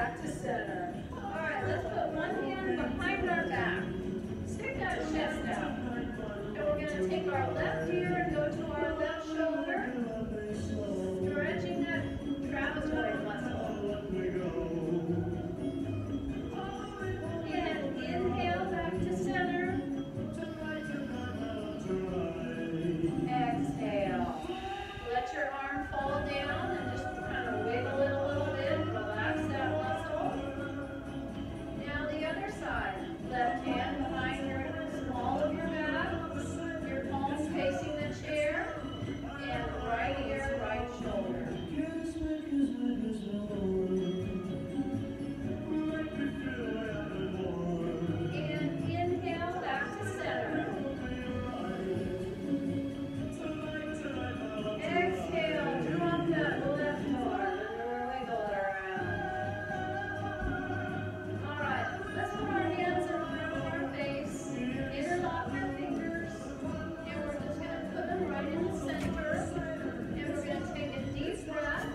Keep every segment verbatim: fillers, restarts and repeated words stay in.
back to center. All right, let's put one hand behind our back. Stick that chest out. And we're going to take our left ear and go to our left shoulder, stretching that trapezoid muscle. And inhale back to center. Exhale. Let your arm fall down and just kind of wiggle it a little bit. Relax that muscle. Now the other side. Left hand behind your small of your back. Your palms facing the chair. And right ear, right shoulder. And inhale back to center. Exhale, drop that left arm and wiggle it around. All right, let's put our hands in front of our face, interlock your fingers, and we're just going to put them right in the center. And we're going to take a deep breath.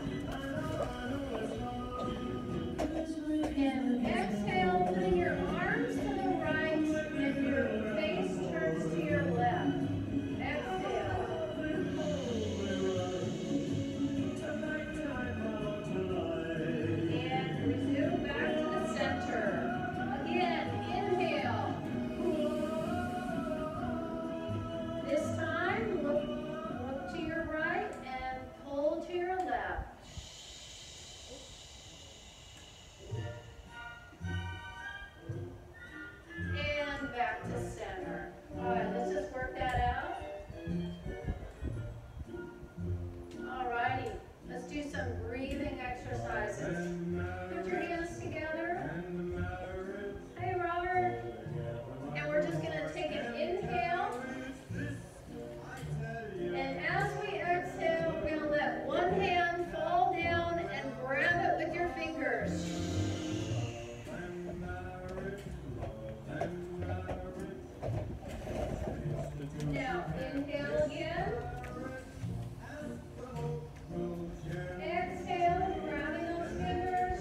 And exhale, putting your arms to the right and your face turns to your left. Exhale. And resume back to the center. Again, inhale. This time, look, look to your right and pull to your left. And back to center. All right, let's just work that out. All righty, let's do some breathing exercises. Put your hands together. Hey, Robert. And we're just going to take an inhale. And as we exhale, we're going to let one hand fall down and grab it with your fingers. Now, inhale again. Exhale, grabbing those fingers.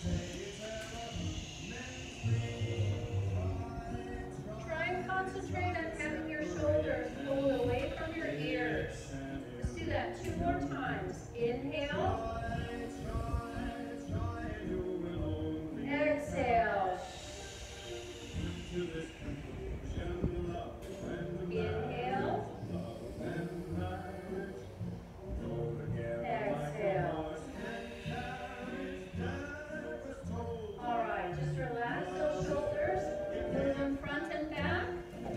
Try and concentrate on having your shoulders pulled away from your ears. Let's do that two more times. Inhale. Exhale. Inhale. Exhale. All right, just relax those shoulders. Move them front and back.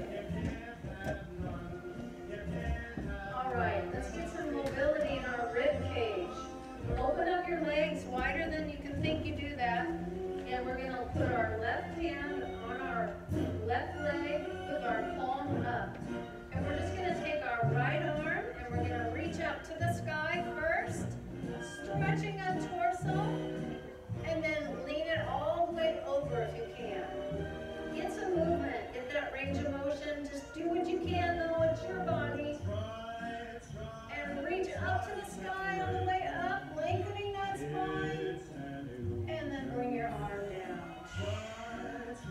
All right, let's get some mobility in our rib cage. Open up your legs wider than you can think you do that. And we're going to put our left hand on our left leg with our palm up. And we're just going to take our right arm and we're going to reach up to the sky first, stretching that torso, and then lean it all the way over if you can. Get some movement, get that range of motion. Just do what you can though, it's your body. And reach up to the sky on the way up, lengthening that spine. And then bring your arm down.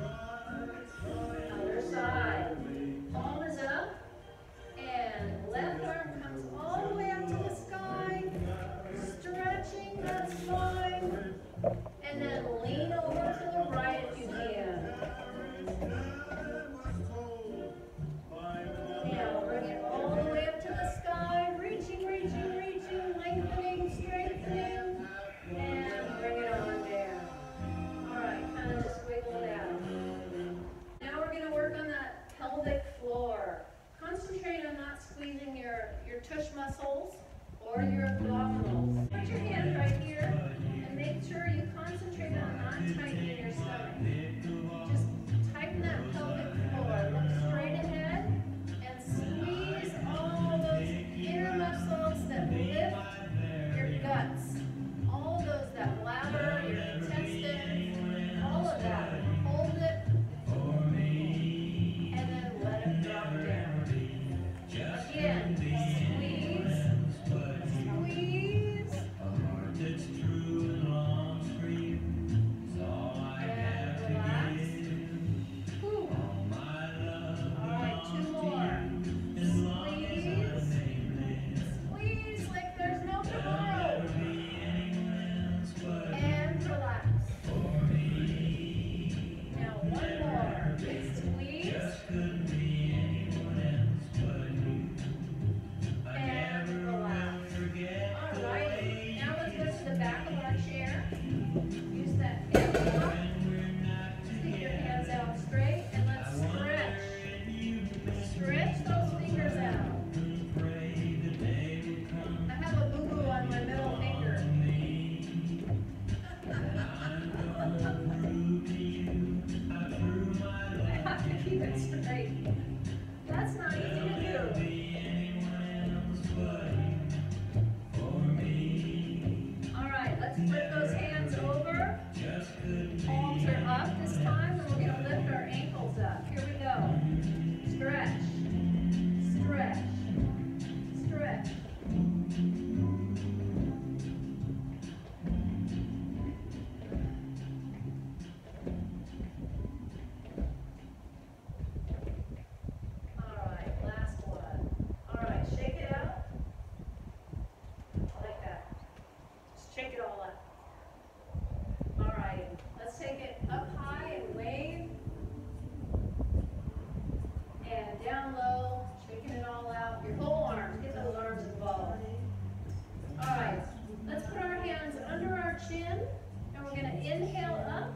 And we're going to inhale up.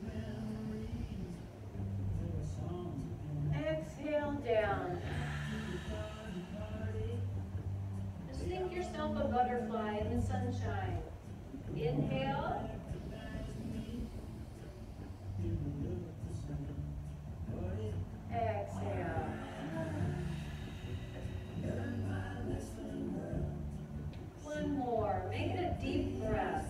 Exhale down. Just think yourself a butterfly in the sunshine. Inhale. Exhale. One more. Make it a deep breath.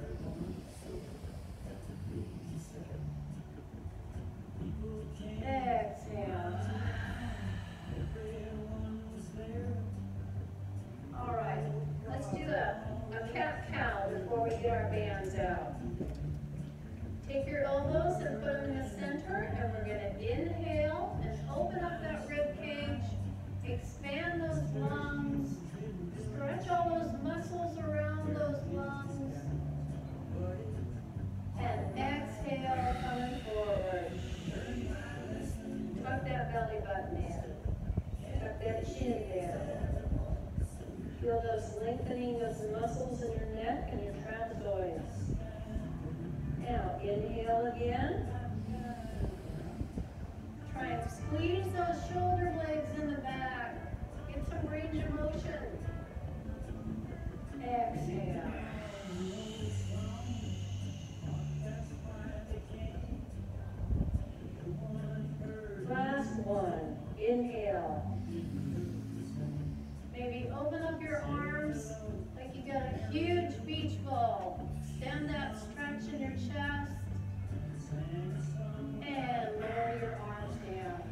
Exhale. All right. Let's do a, a cat-cow before we get our bands out. Take your elbows and put them in the center, and we're going to inhale and open up that rib cage, expand those lungs, stretch all those muscles around those lungs, and exhale, coming forward. Tuck that belly button in, tuck that chin there. Feel those lengthening those muscles in your neck and your trapezoids. Now, inhale again. Try and squeeze those shoulder blades in the back. Get some range of motion. Exhale. Last one. Inhale. Maybe open up your arms like you got a huge beach ball. Extend that stretch in your chest. And lower your arms down.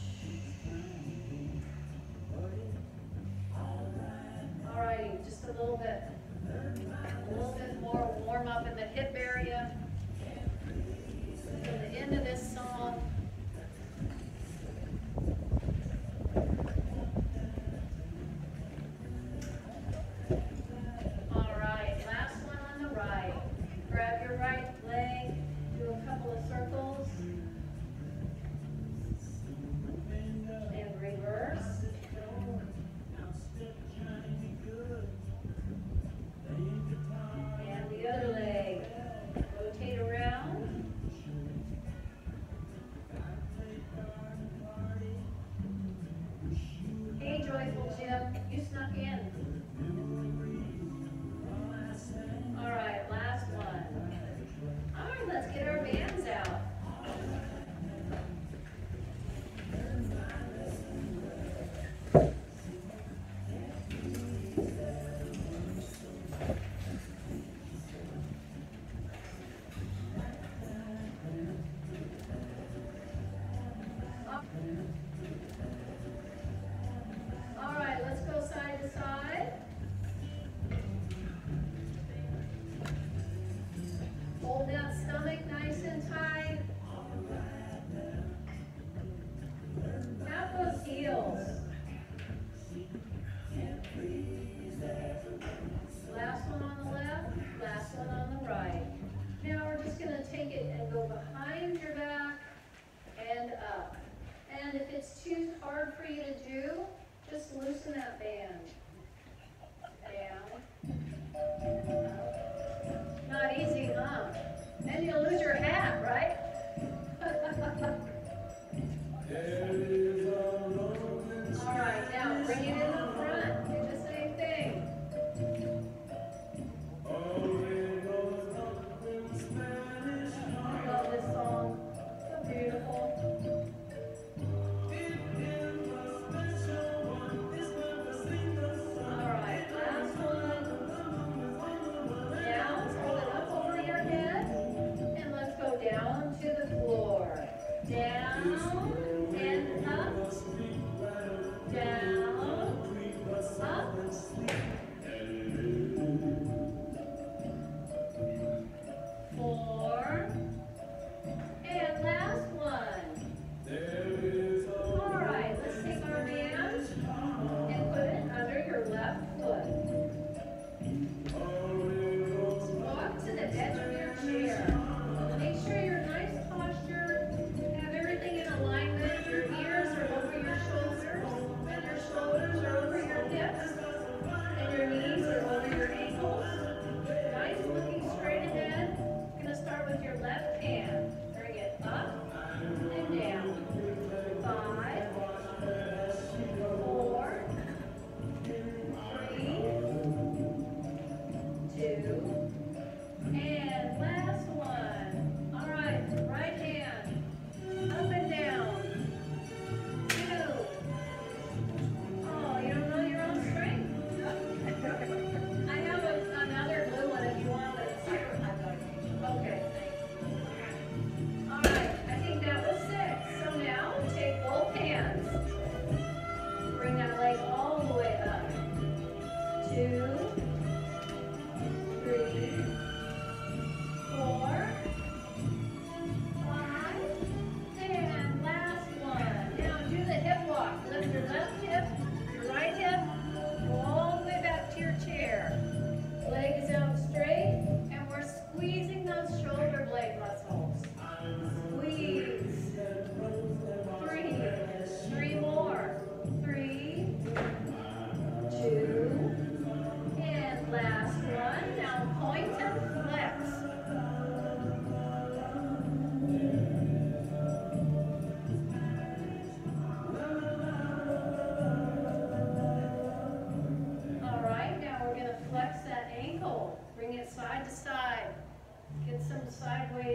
Alrighty, just a little bit. A little bit more warm up in the hip area. At the end of this song.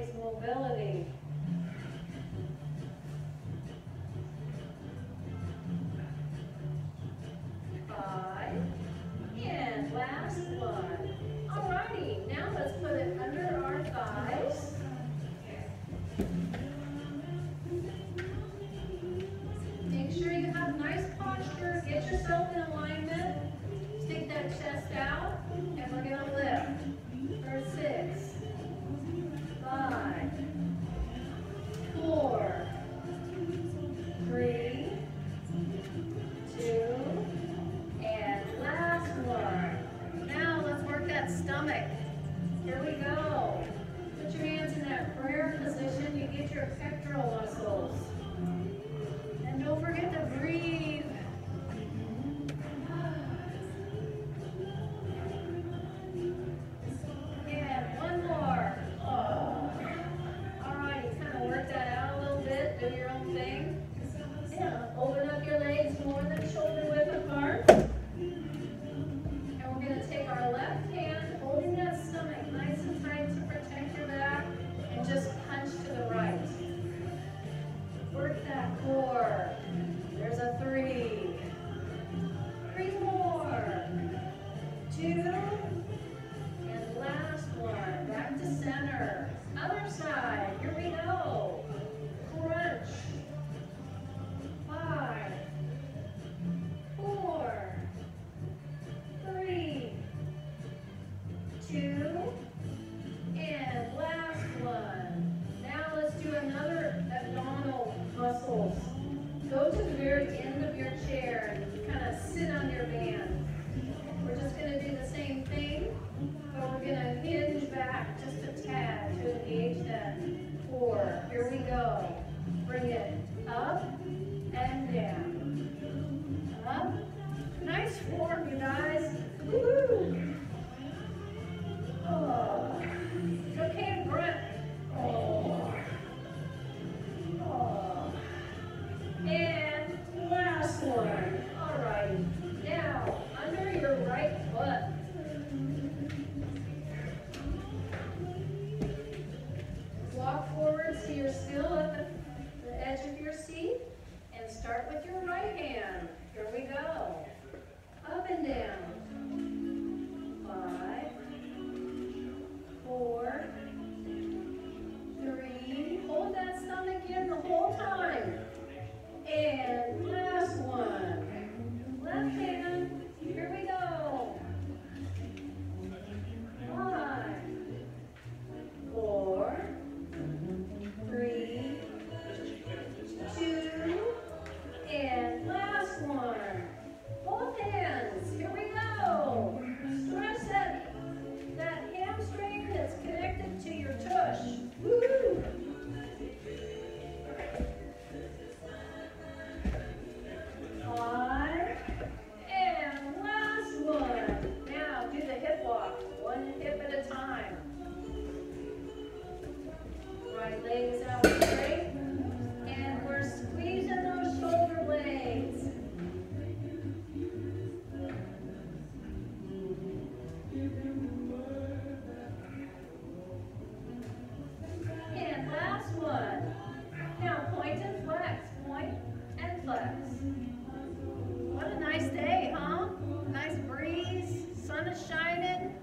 legs mobility. Five. And last one. Alrighty, now let's put it under our thighs. Make sure you have nice posture. Get yourself in alignment. Stick that chest out, and we're going to lift for six, five, four, three, two, and last one. Now let's work that stomach. Here we go. Put your hands in that prayer position. You get your pectoral muscles. And don't forget to breathe. And one more. Oh. All right, kind of work that out a little bit. Do your own thing. Yeah. Open up your legs more than shoulder width apart. And we're going to take our left hand, holding that stomach nice and tight to protect your back, and just punch to the right. Work that core. There's a three. Three more. Two. And last one. Back to center. Other side. Here we go. Crunch. Five. Four. Three. Two. And last one. Now let's do another abdominal muscles. Go to the very end of your chair and kind of sit on your band. We're just going to do the same thing, but we're going to hinge back just a tad to engage that core. Here we go. Bring it up and down. Up. Nice form, you guys. Woo-hoo. Oh. Okay, grunt. Oh. Oh. And last one. All right. Now, under your right foot. Walk forward so you're still at the, the edge of your seat. And start with your right hand. Here we go. Up and down. Five. Four. Three. Hold that stomach in the whole time. And last one. Left hand. Here we go. Five. Four. Three. Two. And last one. Both hands. Here we go. Stretch that, that hamstring that's connected to your tush. Woo-hoo. Five. And last one. Now do the hip walk. One hip at a time. Right leg is out straight. And we're squeezing those shoulder blades. And last one. Now point and flex. Point and flex. What a nice day, huh? Nice breeze. Sun is shining.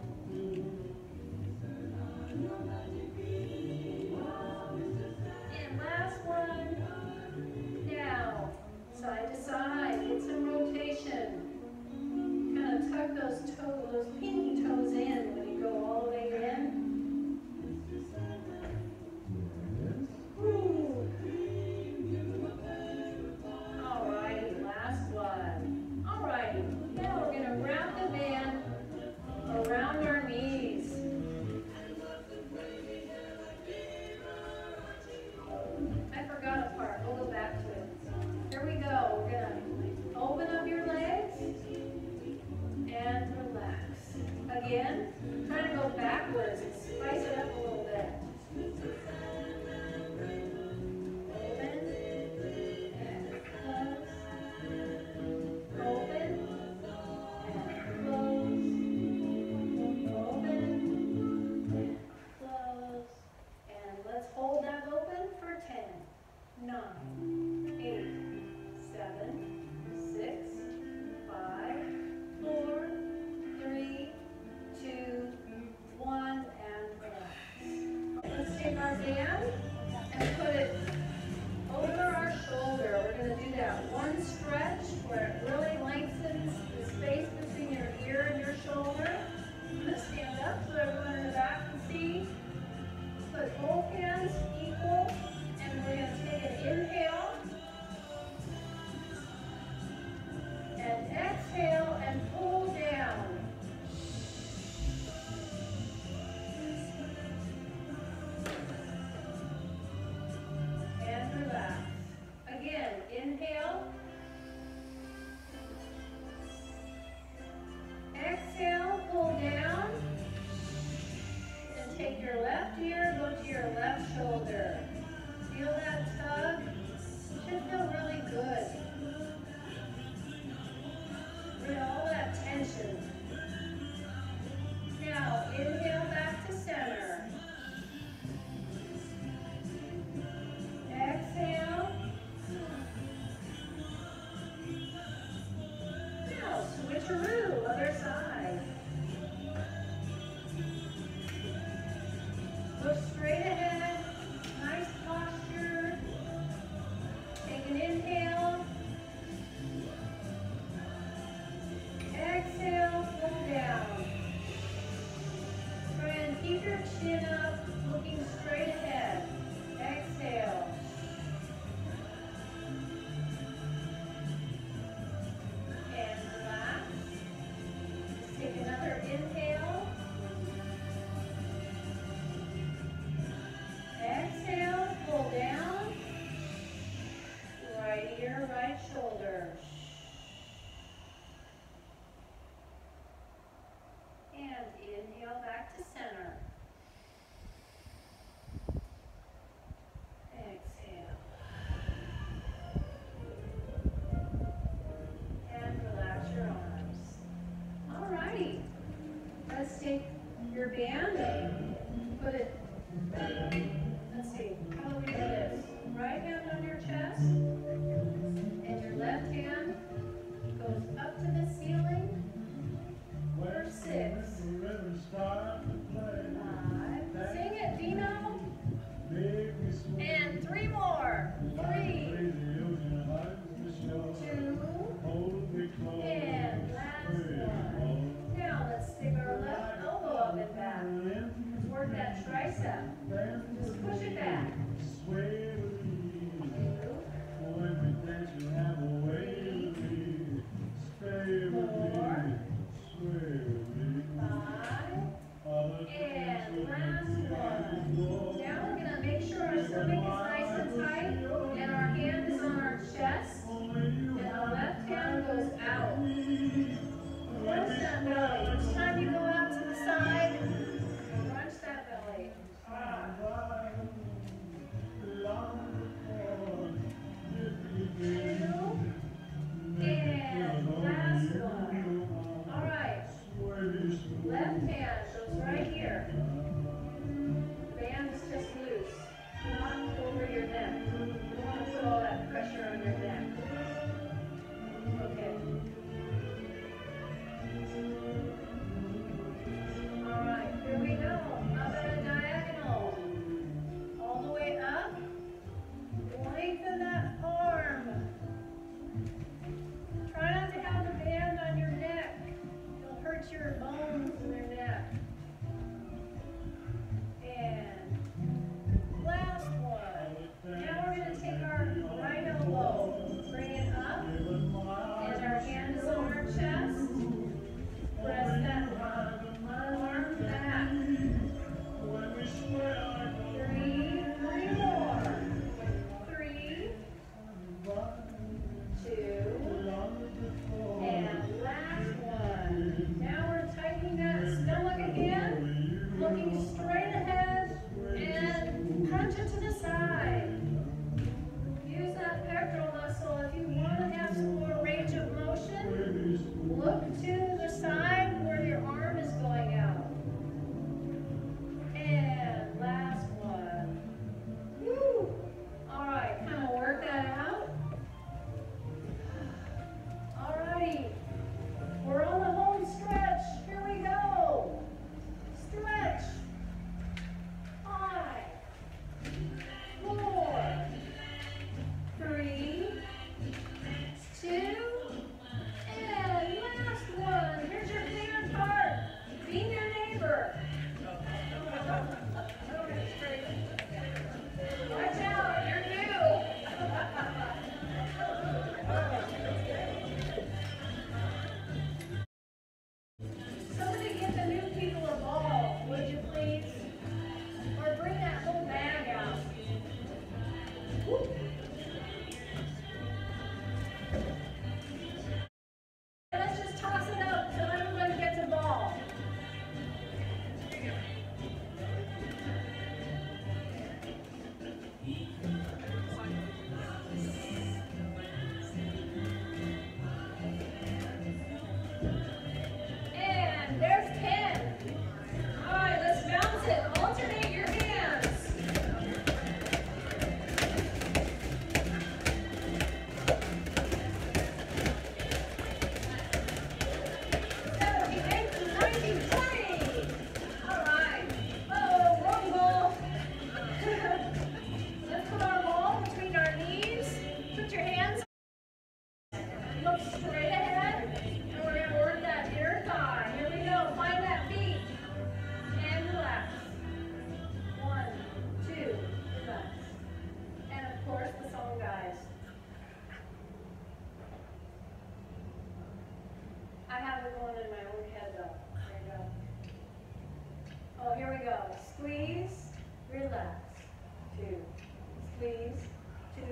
nine, eight, seven, six, five, four, three, two, one, and relax. Let's take our band and put it over our shoulder. We're going to do that one stretch where it really lengthens the space between your ear and your shoulder. I'm going to stand up so everyone in the back can see. Put both hands equal, and we're going to take an inhale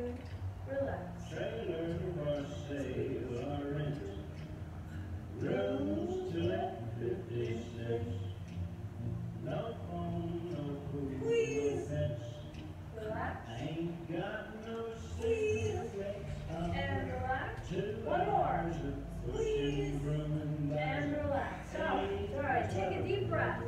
relax. Trailer for sale or rent. Rooms to let fifty-six. No phone, no food, no pets. Relax. Ain't got no sleep. And relax. One more. Squeeze. And relax. So, all right, take a deep breath.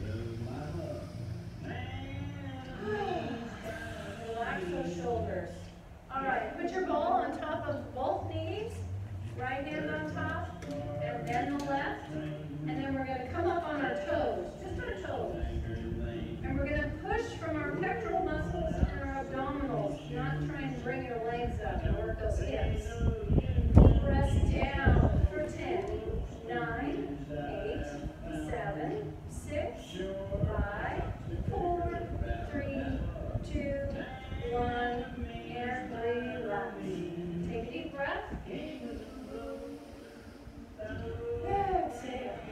Relax those shoulders. All right, put your ball on top of both knees. Right hand on top, and then the left. And then we're going to come up on our toes, just our toes. And we're going to push from our pectoral muscles and our abdominals, not trying to bring your legs up and work those hips. Press down for ten, nine, eight, seven, six, five, four, three, two, one, and relax. Take a deep breath. Exhale.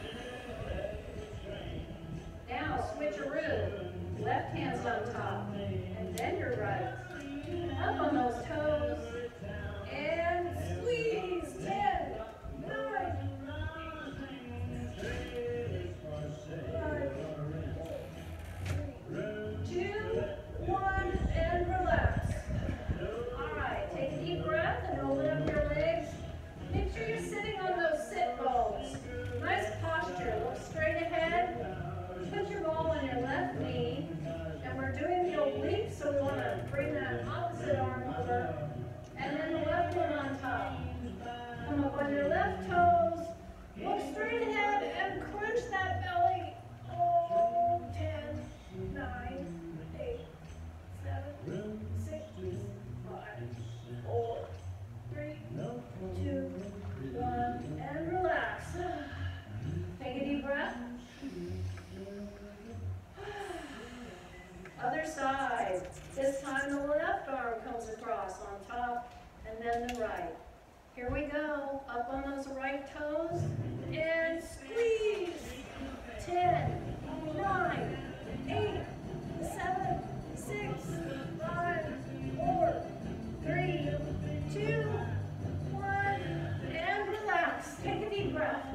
Now switcheroo. Left hand's on top, and then your right. Up on those toes, and squeeze. Ten, nine, five, two, one, and relax. All right, take a deep breath and open up your legs. Make sure you're sitting on those sit bones. Nice posture. Look straight ahead. Put your ball on your left knee. And we're doing the oblique, so we want to bring that opposite arm over. And then the left one on top. Come up on your left toes. Look straight ahead and crunch that belly. Oh, ten, nine, eight, seven, six, five, four, three, two, one, and relax. Take a deep breath. Other side. This time the left arm comes across on top, and then the right. Here we go. Up on those right toes, and squeeze. Ten, nine, eight, seven, six, five, four, three, two, one, and relax. Take a deep breath.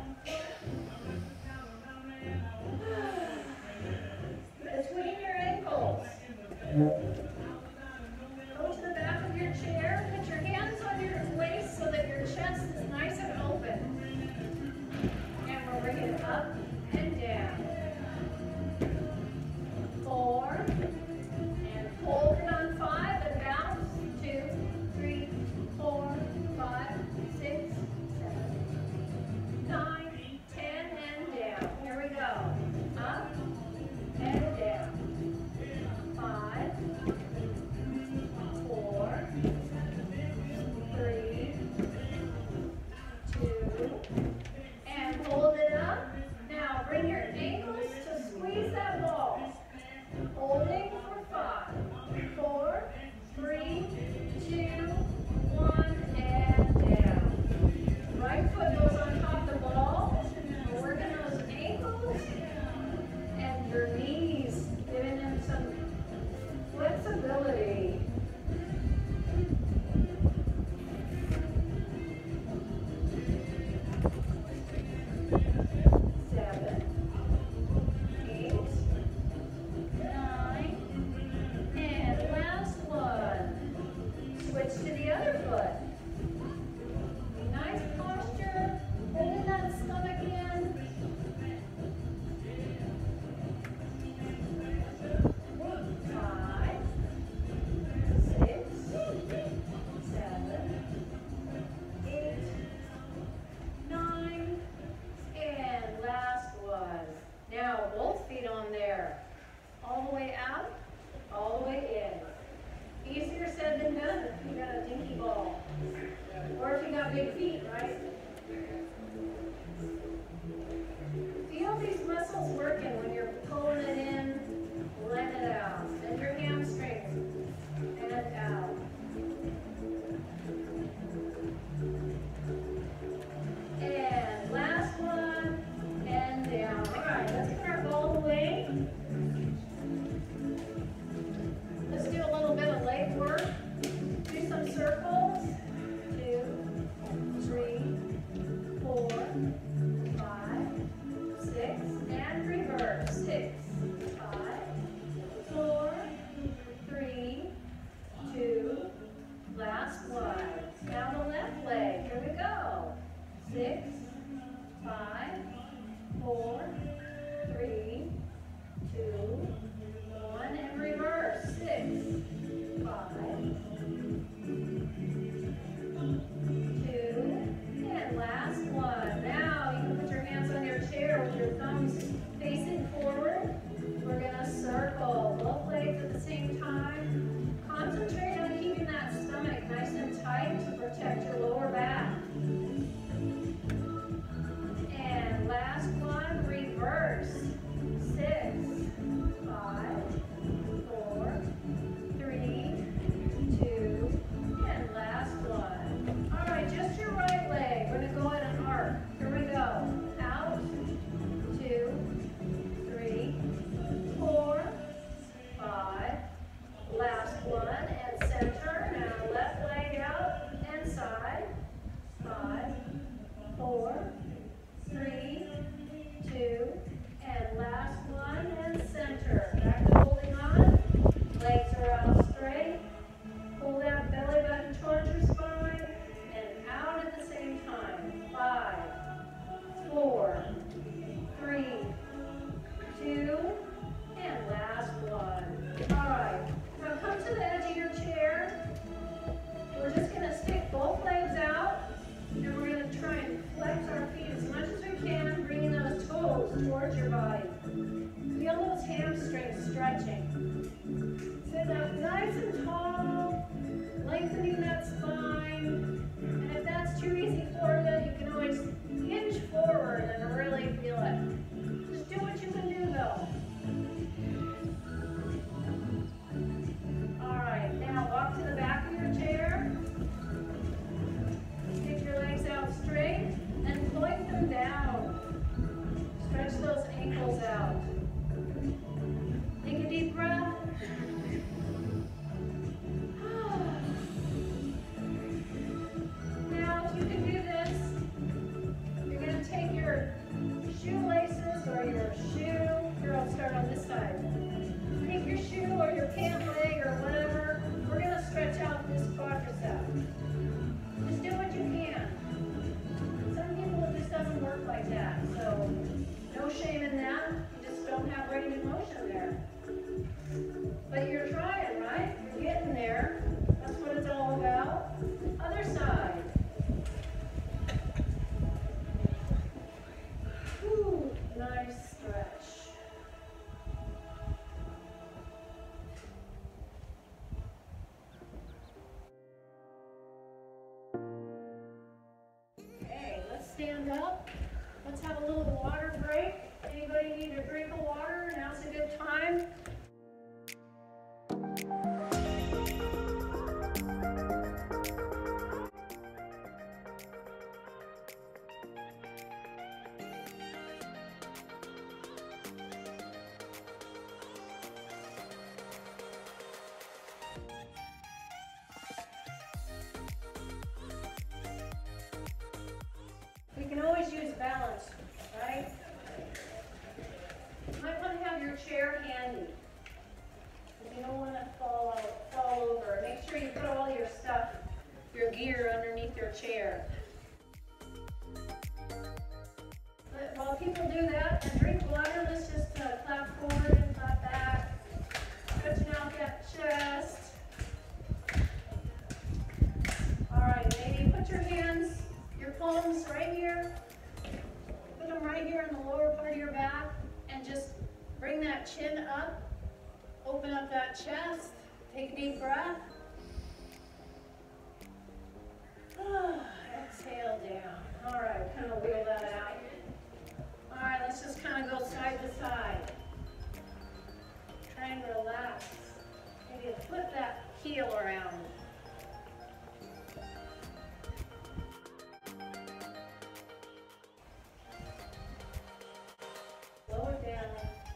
Between your ankles. Go to the back of your chair. Put your hands on your waist so that your chest is nice and open. And we'll bring it up and down. Four. And hold it on five and bounce. Two, three, four, five, six, seven, nine, ten, and down. Here we go. Up and down. Five, four, three, two, and hold it up. Now bring your ankles to squeeze that ball. Holding for five, four, three, two, one, and down. Right foot goes on top of the ball. We're working those ankles and your knees, giving them some flexibility. Seven, eight, nine, and last one. Switch to the other foot. Nice posture, holding that stomach in. Five, six, seven, eight, nine, and last one. Now both feet on there. All the way out, all the way in. Easier said than done if you got a dinky ball. stand up. Let's have a little water break. Anybody need a drink of water? Now's a good time. We can always use balance, right? You might want to have your chair handy, because you don't want to fall out, fall over. Make sure you put all your stuff, your gear underneath your chair. But while people do that and drink water, let's just uh, clap forward and clap back, stretching out that chest. All right, maybe put your hands, your palms right here. Put them right here in the lower part of your back and just bring that chin up. Open up that chest. Take a deep breath. Exhale down. All right, kind of wheel that out. All right, let's just kind of go side to side. Try and relax. Maybe flip that heel around. Lower down.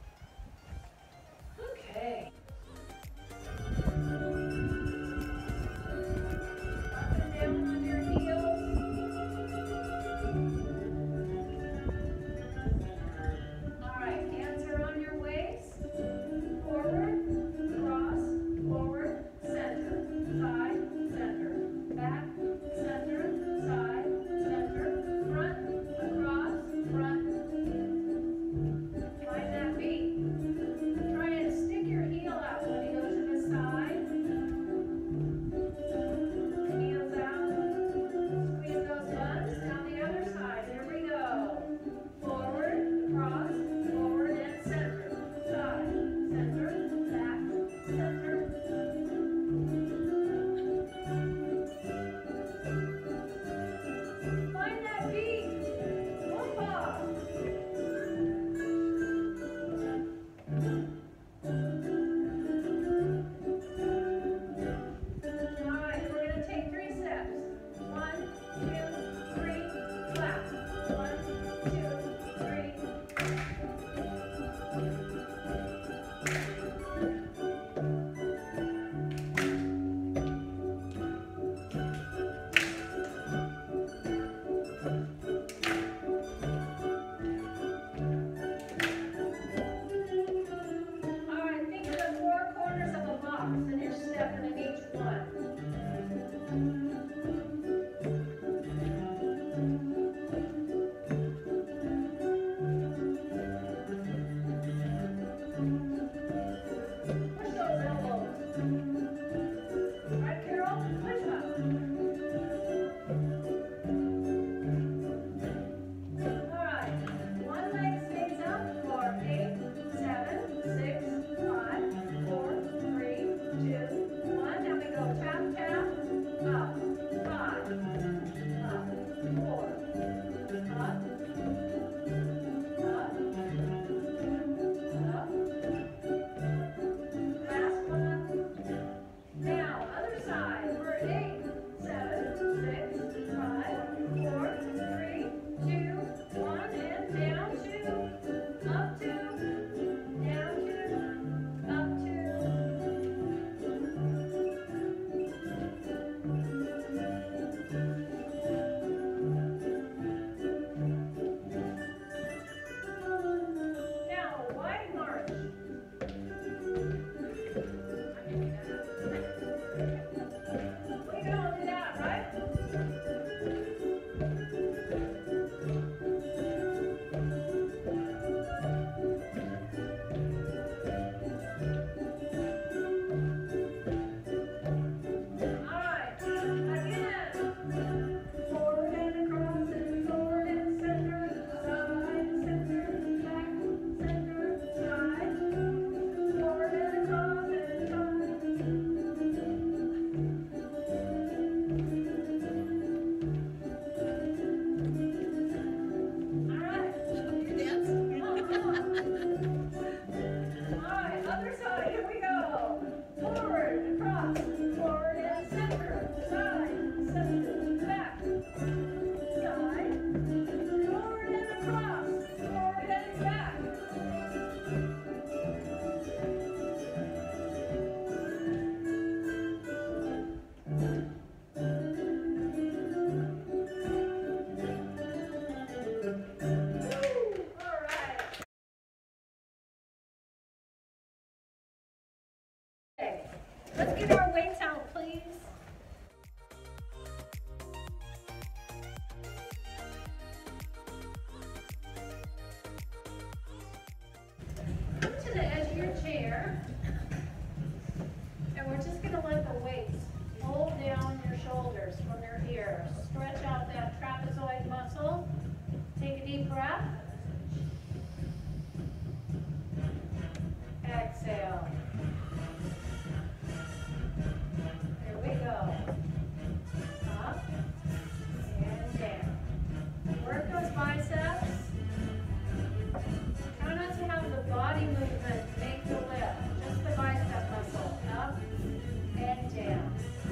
Okay. Up and down on your heels. All right, hands are on your waist. Forward, cross, forward, center, side. more weights out, please. Come to the edge of your chair, and we're just going to let the weights hold down your shoulders from your ears. Stretch out that trapezoid muscle. Take a deep breath. Exhale. Here we go. Up and down. Work those biceps. Try not to have the body movement make the lift. Just the bicep muscle. Up and down.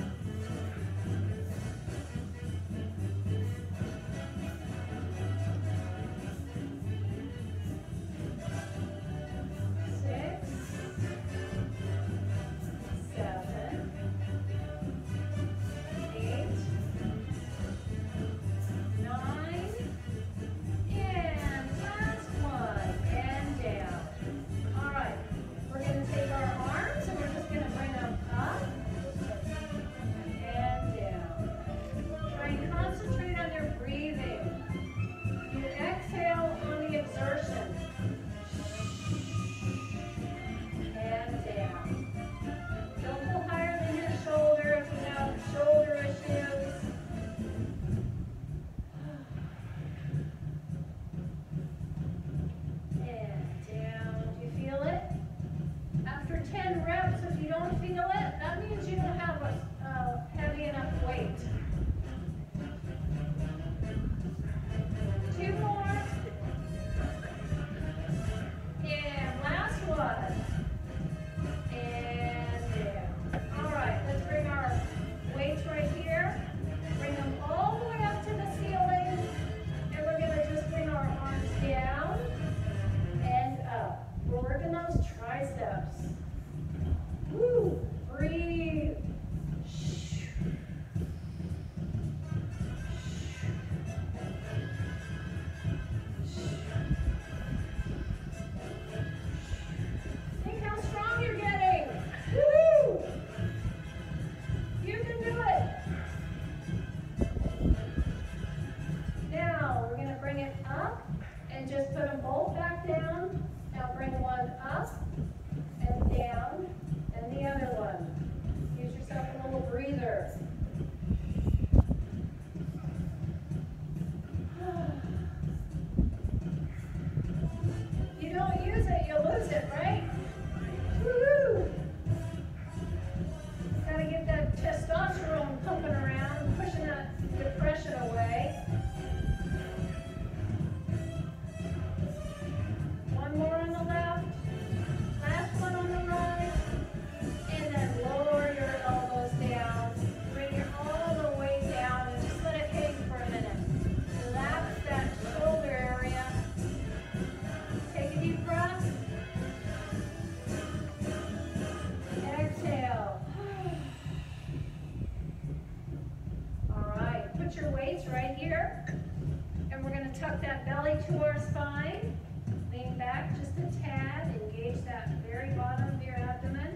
Right here, and we're going to tuck that belly to our spine, lean back just a tad, engage that very bottom of your abdomen,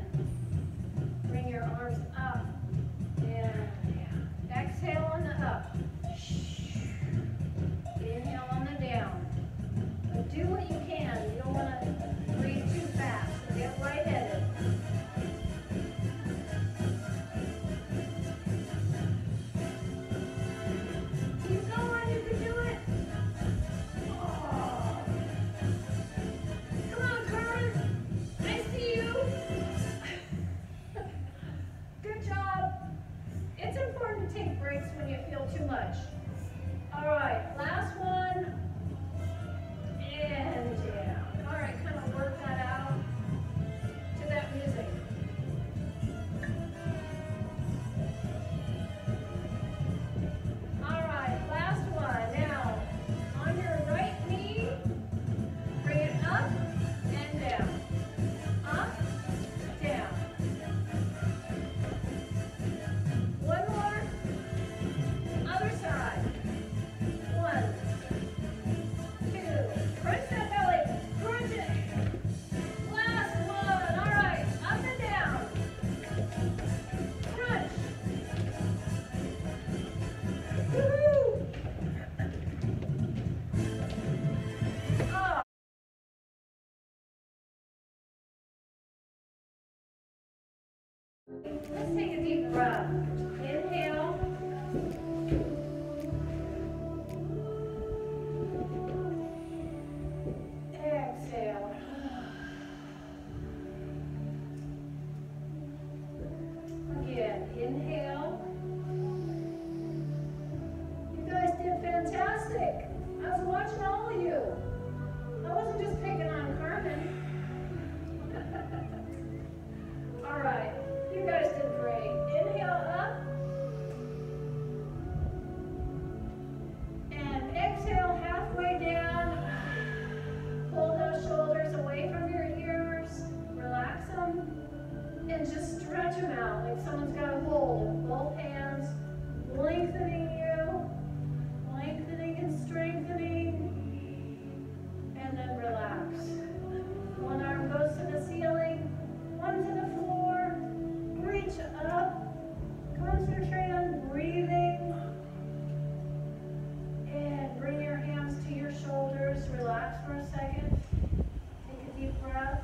bring your arms up and down. Exhale on the up, inhale on the down, but do what you can. You don't want to breathe too fast, so get lightheaded. Too much. All right, last one, and down. All right, kind of work that out to that music. All right, last one. Now, on your right knee, bring it up and down. Up, down. One more. Other side. One, Let's take a deep breath. Inhale. Exhale. Again, inhale. You guys did fantastic. I was watching all of you. I wasn't just picking on Carmen. All right, you guys did great. Inhale up. And exhale halfway down. Pull those shoulders away from your ears. Relax them. And just stretch them out like someone's got a hold of both hands. Lengthening you. Lengthening and strengthening. And then relax. One arm goes to the ceiling, one to the floor. Reach up. Concentrate on breathing. And bring your hands to your shoulders. Relax for a second. Take a deep breath.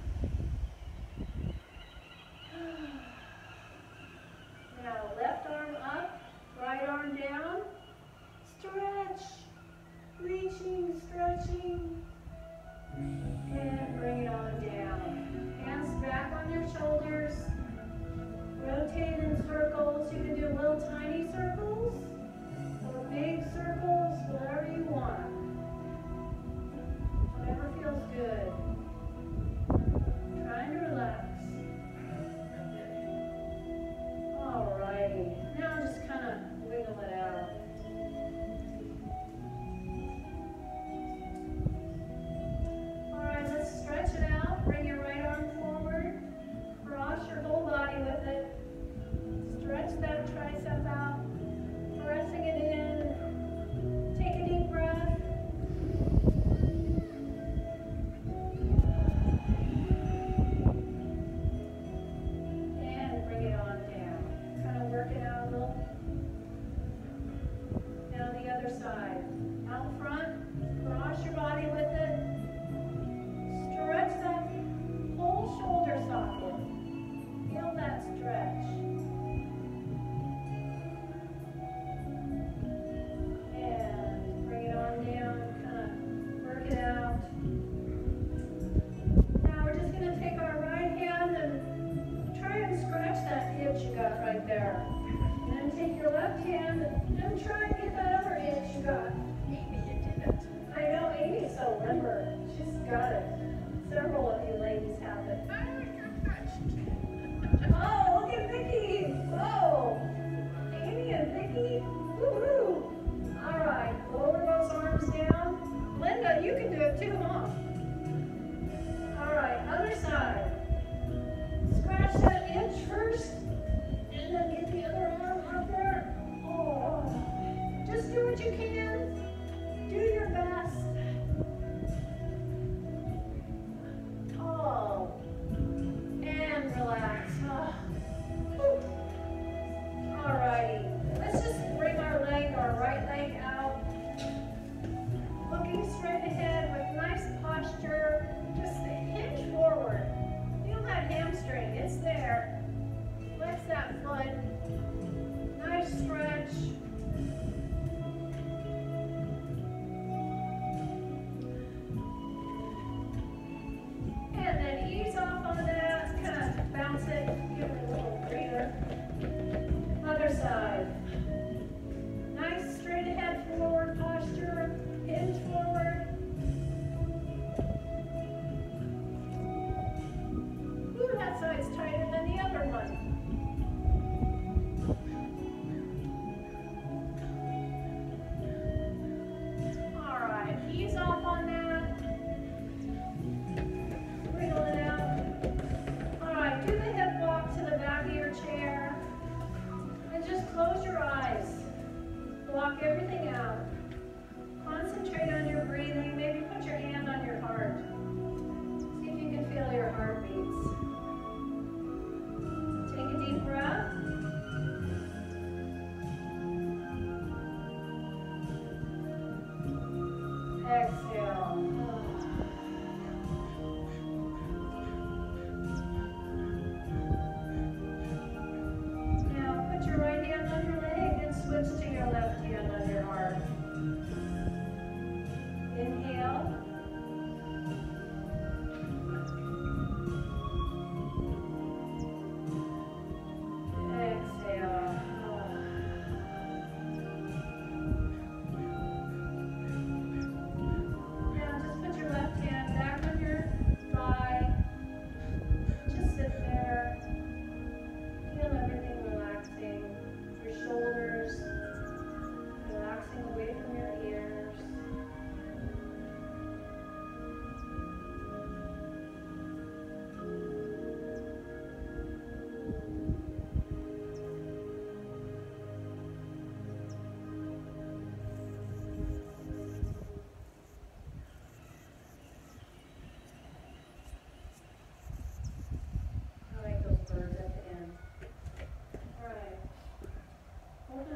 Now left arm up, right arm down. Stretch. Reaching, stretching. And bring it on down. Hands back on your shoulders. Rotate in circles. You can do little tiny circles or big circles, whatever you want. Whatever feels good. Trying to relax. Alrighty. Now just kind of wiggle it out. Alright, let's stretch it out. Bring your right arm forward. Cross your whole body with it. Stretch that tricep out. Pressing it in. Take a deep breath. And bring it on down. Kind of work it out a little. Now the other side. Out front. Cross your body with it. Stretch that whole shoulder socket. Feel that stretch. And bring it on down. Kind of work it out. Now we're just going to take our right hand and try and scratch that itch you got right there. And then take your left hand and try and get that other itch you got. Amy, you did it. I know Amy's so limber. She's got it. Several of you ladies have it. Oh, look at Vicky. Whoa. Amy and Vicky. Woohoo. All right, lower those arms down. Linda, you can do it too, huh? All right, other side. Scratch that itch first, and then get the other arm up there. Oh, just do what you can. Do your best. Oh,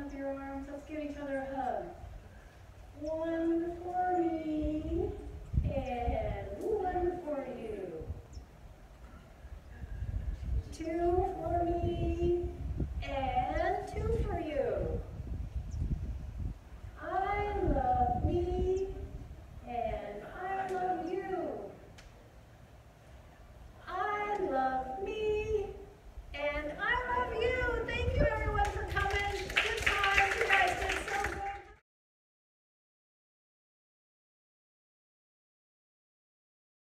up your arms. Let's give each other a hug. One for me, and